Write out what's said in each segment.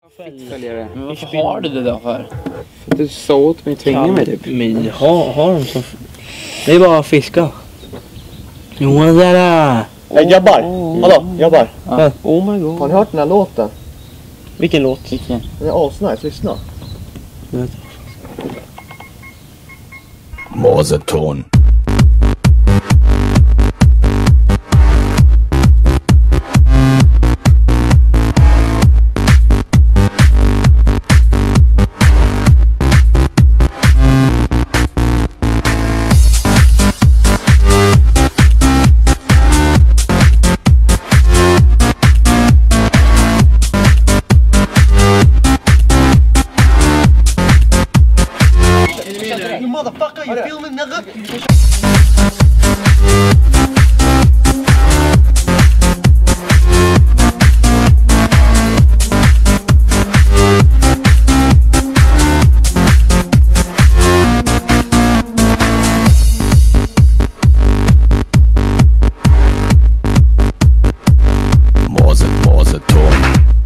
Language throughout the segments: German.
Följare. Men varför har du det då för? För att du sa åt mig, tvinga mig typ. Men har de så... Det är bara att fiska. Jonas där! Hej grabbar! Hallå, grabbar! Ja. Oh my god. Har ni hört den här låten? Vilken låt? Vilken? Den är asnice, lyssna. Morseton. Motherfucker, you filming, nigga? Morseton.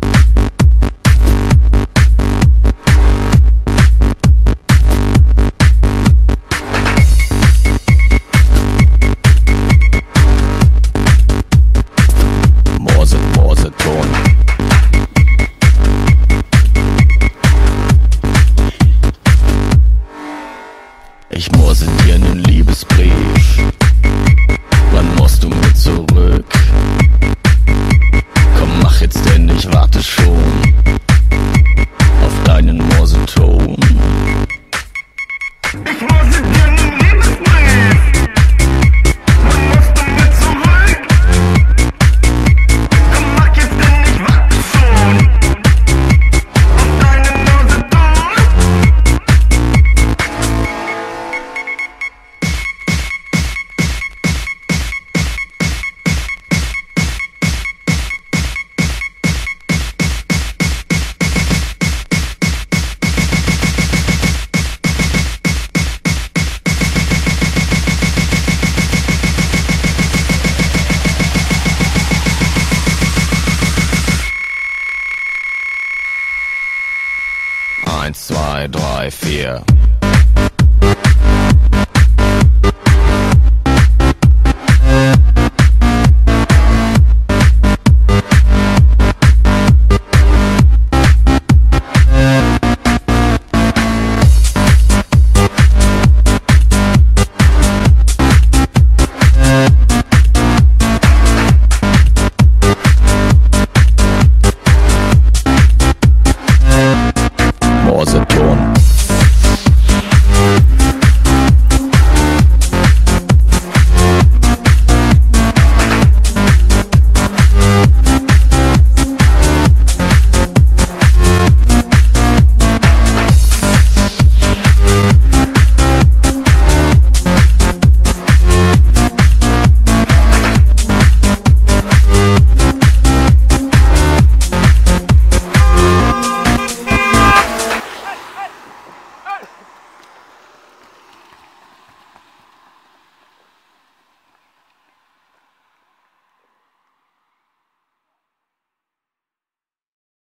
Ich morse dir einen Liebesbrief. Wann musst du mit zurück? Komm, mach jetzt denn, ich warte schon auf deinen Morseton. Ich morse dir einen Liebesbrief. Wann musst du mit zurück? Komm, mach jetzt denn, ich warte schon auf deinen Morseton. Eins, zwei, drei, vier.